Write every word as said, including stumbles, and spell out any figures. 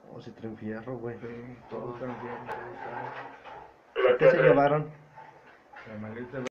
O si traen fierro, güey. Sí, todos están bien. ¿Qué se llevaron? La maleta